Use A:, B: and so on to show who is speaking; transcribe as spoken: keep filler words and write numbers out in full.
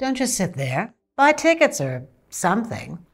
A: Don't just sit there. Buy tickets or something.